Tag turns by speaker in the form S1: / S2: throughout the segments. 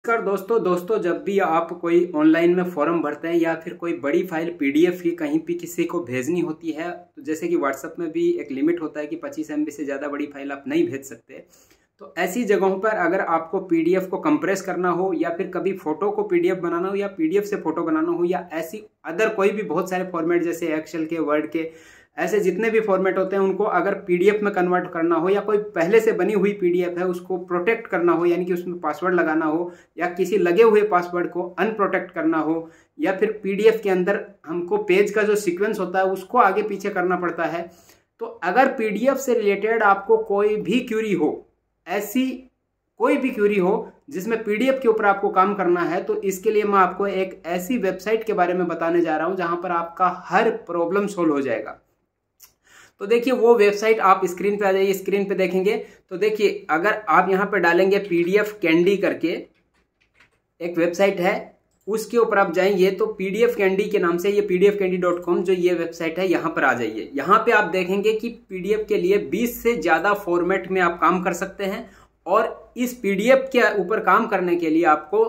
S1: नमस्कार दोस्तों जब भी आप कोई ऑनलाइन में फॉर्म भरते हैं या फिर कोई बड़ी फाइल पीडीएफ की कहीं भी किसी को भेजनी होती है, तो जैसे कि व्हाट्सएप में भी एक लिमिट होता है कि 25 MB से ज़्यादा बड़ी फाइल आप नहीं भेज सकते। तो ऐसी जगहों पर अगर आपको पीडीएफ को कंप्रेस करना हो या फिर कभी फोटो को पीडीएफ बनाना हो या पीडीएफ से फोटो बनाना हो या ऐसी अदर कोई भी बहुत सारे फॉर्मेट जैसे एक्सेल के, वर्ड के, ऐसे जितने भी फॉर्मेट होते हैं उनको अगर पीडीएफ में कन्वर्ट करना हो या कोई पहले से बनी हुई पीडीएफ है उसको प्रोटेक्ट करना हो, यानी कि उसमें पासवर्ड लगाना हो या किसी लगे हुए पासवर्ड को अनप्रोटेक्ट करना हो या फिर पीडीएफ के अंदर हमको पेज का जो सीक्वेंस होता है उसको आगे पीछे करना पड़ता है। तो अगर पीडीएफ से रिलेटेड आपको कोई भी क्यूरी हो, ऐसी कोई भी क्यूरी हो जिसमें पीडीएफ के ऊपर आपको काम करना है, तो इसके लिए मैं आपको एक ऐसी वेबसाइट के बारे में बताने जा रहा हूं जहां पर आपका हर प्रॉब्लम सोल्व हो जाएगा। तो देखिए वो वेबसाइट आप स्क्रीन पे आ जाइए, स्क्रीन पे देखेंगे तो देखिए अगर आप यहाँ पे डालेंगे पीडीएफ कैंडी करके एक वेबसाइट है, उसके ऊपर आप जाएंगे तो पीडीएफ कैंडी के नाम से ये pdfcandy.com जो ये वेबसाइट है यहाँ पर आ जाइए। यहाँ पे आप देखेंगे कि पीडीएफ के लिए 20 से ज़्यादा फॉर्मेट में आप काम कर सकते हैं और इस पीडीएफ के ऊपर काम करने के लिए आपको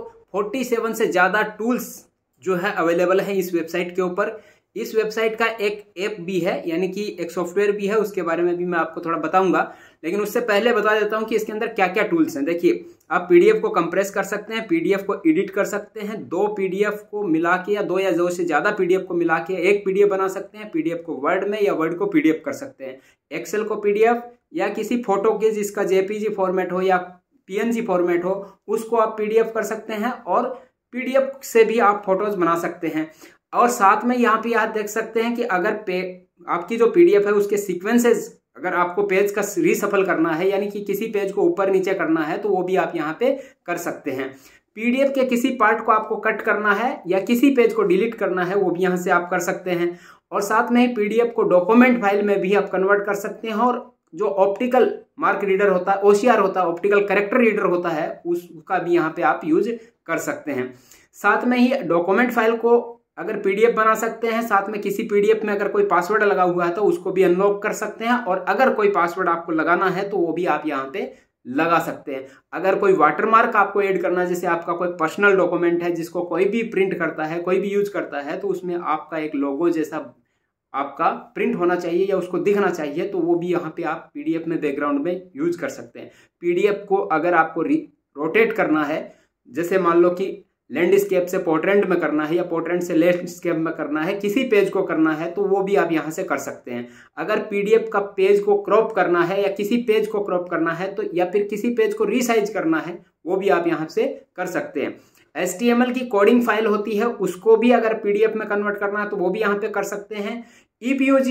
S1: 47 से ज़्यादा टूल्स जो है अवेलेबल है इस वेबसाइट के ऊपर। इस वेबसाइट का एक ऐप भी है, यानी कि एक सॉफ्टवेयर भी है, उसके बारे में भी मैं आपको थोड़ा बताऊंगा, लेकिन उससे पहले बता देता हूं कि इसके अंदर क्या क्या टूल्स हैं। देखिए आप पीडीएफ को कंप्रेस कर सकते हैं, पीडीएफ को एडिट कर सकते हैं, 2 पीडीएफ को मिला के या 2 या 2 से ज्यादा पीडीएफ को मिला के एक पीडीएफ बना सकते हैं, पीडीएफ को वर्ड में या वर्ड को पीडीएफ कर सकते हैं, एक्सेल को पीडीएफ या किसी फोटो के जिसका जेपीजी फॉर्मेट हो या पीएनजी फॉर्मेट हो उसको आप पीडीएफ कर सकते हैं और पीडीएफ से भी आप फोटोज बना सकते हैं। और साथ में यहाँ पे आप देख सकते हैं कि अगर आपकी जो पीडीएफ है उसके सीक्वेंसेस, अगर आपको पेज का रीसफल करना है यानी कि किसी पेज को ऊपर नीचे करना है तो वो भी आप यहाँ पे कर सकते हैं। पीडीएफ के किसी पार्ट को आपको कट करना है या किसी पेज को डिलीट करना है वो भी यहाँ से आप कर सकते हैं। और साथ में ही पीडीएफ को डॉक्यूमेंट फाइल में भी आप कन्वर्ट कर सकते हैं और जो ऑप्टिकल मार्क रीडर होता है, ओसीआर होता है, ऑप्टिकल कैरेक्टर रीडर होता है, उसका भी यहाँ पे आप यूज कर सकते हैं। साथ में ही डॉक्यूमेंट फाइल को अगर पीडीएफ बना सकते हैं, साथ में किसी पीडीएफ में अगर कोई पासवर्ड लगा हुआ है तो उसको भी अनलॉक कर सकते हैं और अगर कोई पासवर्ड आपको लगाना है तो वो भी आप यहाँ पे लगा सकते हैं। अगर कोई वाटरमार्क आपको ऐड करना है, जैसे आपका कोई पर्सनल डॉक्यूमेंट है जिसको कोई भी प्रिंट करता है, कोई भी यूज करता है, तो उसमें आपका एक लोगो जैसा आपका प्रिंट होना चाहिए या उसको दिखना चाहिए, तो वो भी यहाँ पे आप पीडीएफ में बैकग्राउंड में यूज कर सकते हैं। पीडीएफ को अगर आपको रोटेट करना है, जैसे मान लो कि लैंडस्केप से पोर्ट्रेट में करना है या पोर्ट्रेट से लैंडस्केप में करना है, किसी पेज को करना है तो वो भी आप यहाँ से कर सकते हैं। अगर पीडीएफ का पेज को क्रॉप करना है या किसी पेज को क्रॉप करना है तो या फिर किसी पेज को रीसाइज करना है वो भी आप यहाँ से कर सकते हैं। HTML की कोडिंग फाइल होती है उसको भी अगर पीडीएफ में कन्वर्ट करना है तो वो भी यहाँ पे कर सकते हैं। EPOG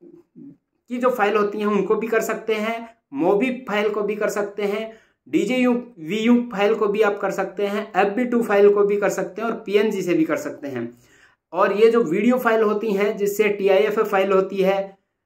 S1: की जो फाइल होती हैं उनको भी कर सकते हैं, मोबी फाइल को भी कर सकते हैं, DJVU फाइल को भी आप कर सकते हैं, FB2 फाइल को भी कर सकते हैं और PNG से भी कर सकते हैं। और ये जो वीडियो फाइल होती हैं जिससे TIFF फाइल होती है,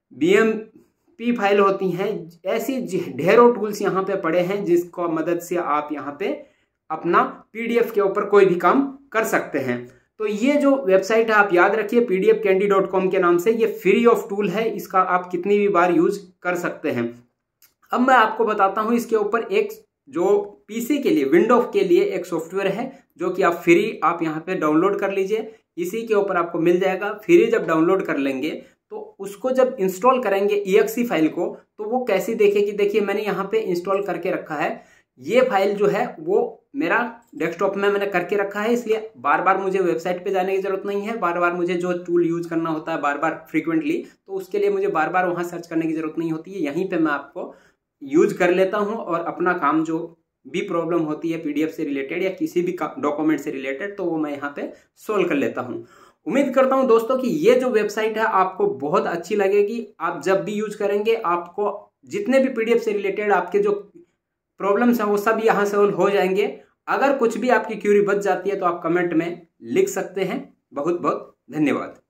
S1: BMP फाइल होती हैं, ऐसी ढेरों टूल्स यहाँ पे पड़े हैं जिसको मदद से आप यहाँ पे अपना पीडीएफ के ऊपर कोई भी काम कर सकते हैं। तो ये जो वेबसाइट है आप याद रखिए pdfcandy.com के नाम से, ये फ्री ऑफ टूल है, इसका आप कितनी भी बार यूज कर सकते हैं। अब मैं आपको बताता हूं इसके ऊपर एक जो पीसी के लिए, विंडो के लिए एक सॉफ्टवेयर है जो कि आप फ्री आप यहाँ पे डाउनलोड कर लीजिए, इसी के ऊपर आपको मिल जाएगा। फ्री जब डाउनलोड कर लेंगे तो उसको जब इंस्टॉल करेंगे EXE फाइल को तो वो कैसी देखेगी, देखिए मैंने यहाँ पे इंस्टॉल करके रखा है। ये फाइल जो है वो मेरा डेस्कटॉप में मैंने करके रखा है, इसलिए बार बार मुझे वेबसाइट पे जाने की जरूरत नहीं है। बार बार मुझे जो टूल यूज करना होता है बार बार फ्रीक्वेंटली, तो उसके लिए मुझे बार बार वहां सर्च करने की जरूरत नहीं होती है। यहीं पे मैं आपको यूज कर लेता हूं और अपना काम जो भी प्रॉब्लम होती है पीडीएफ से रिलेटेड या किसी भी डॉक्यूमेंट से रिलेटेड तो वो मैं यहाँ पे सोल्व कर लेता हूं। उम्मीद करता हूं दोस्तों कि ये जो वेबसाइट है आपको बहुत अच्छी लगेगी। आप जब भी यूज करेंगे आपको जितने भी पीडीएफ से रिलेटेड आपके जो प्रॉब्लम्स हैं वो सब यहाँ सोल्व हो जाएंगे। अगर कुछ भी आपकी क्यूरी बच जाती है तो आप कमेंट में लिख सकते हैं। बहुत बहुत धन्यवाद।